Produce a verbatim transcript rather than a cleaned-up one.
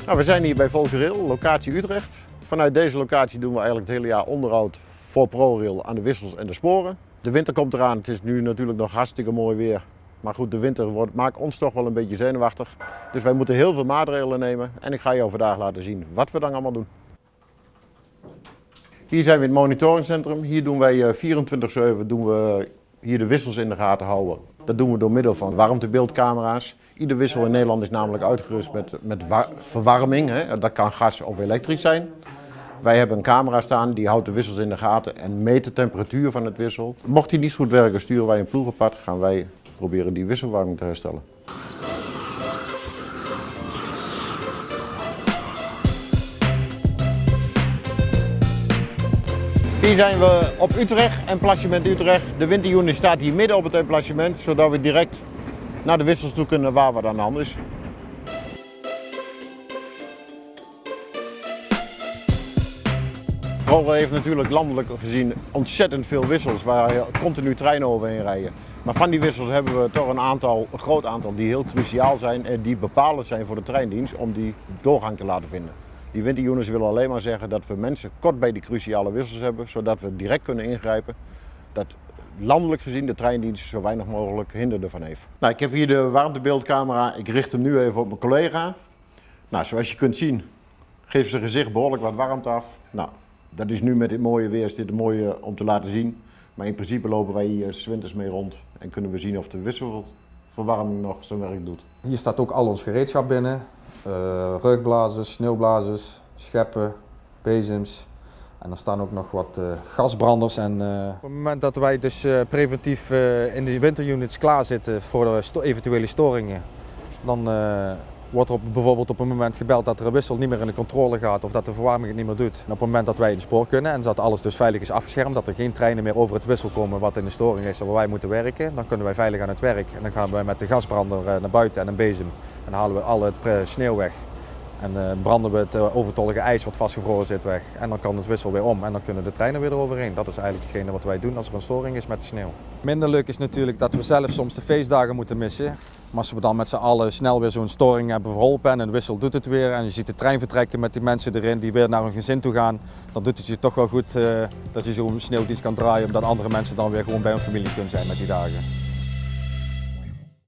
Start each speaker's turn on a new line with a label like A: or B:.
A: Nou, we zijn hier bij Volgerail, locatie Utrecht. Vanuit deze locatie doen we eigenlijk het hele jaar onderhoud voor ProRail aan de wissels en de sporen. De winter komt eraan, het is nu natuurlijk nog hartstikke mooi weer. Maar goed, de winter wordt, maakt ons toch wel een beetje zenuwachtig. Dus wij moeten heel veel maatregelen nemen en ik ga jou vandaag laten zien wat we dan allemaal doen. Hier zijn we in het monitoringcentrum. Hier doen wij vierentwintig zeven doen we hier de wissels in de gaten houden. Dat doen we door middel van warmtebeeldcamera's. Ieder wissel in Nederland is namelijk uitgerust met, met verwarming. Hè. Dat kan gas of elektrisch zijn. Wij hebben een camera staan die houdt de wissels in de gaten en meet de temperatuur van het wissel. Mocht die niet goed werken, sturen wij een ploeg apart, gaan wij proberen die wisselwarming te herstellen. Hier zijn we op Utrecht, emplacement Utrecht. De winterunit staat hier midden op het emplacement, zodat we direct naar de wissels toe kunnen waar wat aan de hand is. ProRail heeft natuurlijk landelijk gezien ontzettend veel wissels waar continu treinen overheen rijden. Maar van die wissels hebben we toch een aantal, een groot aantal die heel cruciaal zijn en die bepalend zijn voor de treindienst om die doorgang te laten vinden. Die winterunits willen alleen maar zeggen dat we mensen kort bij die cruciale wissels hebben, zodat we direct kunnen ingrijpen. Dat landelijk gezien de treindienst zo weinig mogelijk hinder ervan heeft. Nou, ik heb hier de warmtebeeldcamera, ik richt hem nu even op mijn collega. Nou, zoals je kunt zien geeft zijn gezicht behoorlijk wat warmte af. Nou, dat is nu met dit mooie weer is dit mooi om te laten zien. Maar in principe lopen wij hier 's winters mee rond en kunnen we zien of de wisselverwarming nog zijn werk doet.
B: Hier staat ook al ons gereedschap binnen. Uh, reukblazers, sneeuwblazers, scheppen, bezems. En er staan ook nog wat uh, gasbranders. En, uh... Op het moment dat wij dus uh, preventief uh, in de winterunits klaarzitten voor de sto eventuele storingen, dan uh, wordt er op, bijvoorbeeld op een moment gebeld dat er een wissel niet meer in de controle gaat of dat de verwarming het niet meer doet. En op het moment dat wij in het spoor kunnen en dat alles dus veilig is afgeschermd, dat er geen treinen meer over het wissel komen wat in de storing is waar wij moeten werken, dan kunnen wij veilig aan het werk. En dan gaan wij met de gasbrander uh, naar buiten en een bezem. En dan halen we alle sneeuw weg en uh, branden we het uh, overtollige ijs wat vastgevroren zit weg. En dan kan het wissel weer om en dan kunnen de treinen weer eroverheen. Dat is eigenlijk hetgene wat wij doen als er een storing is met de sneeuw. Minder leuk is natuurlijk dat we zelf soms de feestdagen moeten missen. Maar als we dan met z'n allen snel weer zo'n storing hebben verholpen en de wissel doet het weer en je ziet de trein vertrekken met die mensen erin die weer naar hun gezin toe gaan, dan doet het je toch wel goed uh, dat je zo'n sneeuwdienst kan draaien omdat andere mensen dan weer gewoon bij hun familie kunnen zijn met die dagen.